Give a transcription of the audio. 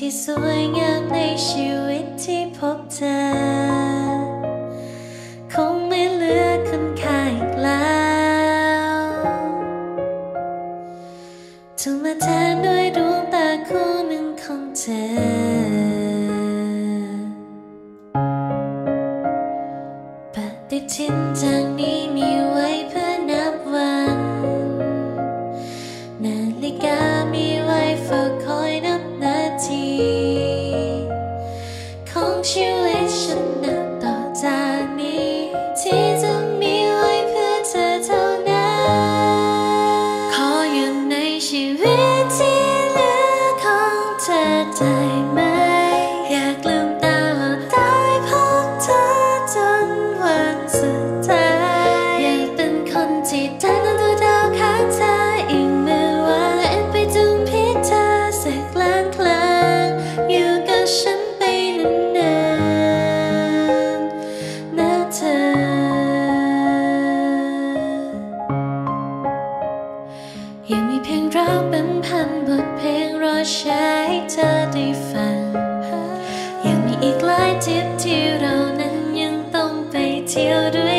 ที่สวยงามในชีวิตที่พบเจอคงไม่เหลือคุณค่าอีกแล้วถูกมาแทนด้วยดวงตาคู่หนึ่งของเธอปฏิทินจากนี้มีไว้เพื่อนับวันนาฬิกามีไว้เฝ้าคอยนับนาทีของชีวิตฉันนับต่อจากนี้ที่จะมีไว้เพื่อเธอเท่านั้นขออยู่ในชีวิตที่เหลือของเธอได้ไหมอยากลืมตาหลับตาพบเธอจนวันสุดท้ายอยากเป็นคนที่ได้นอนดูดาวข้างเธออีกไม่ว่าเอ็นไปจุมพิษเธอสักล้านครั้งอยู่กับฉันไปนานๆนะเธอยังมีเพลงรักเป็นพันบทเพลงรอใช้ให้เธอได้ฟังยังมีอีกหลายทริปที่เรานั้นยังต้องไปเที่ยวด้วย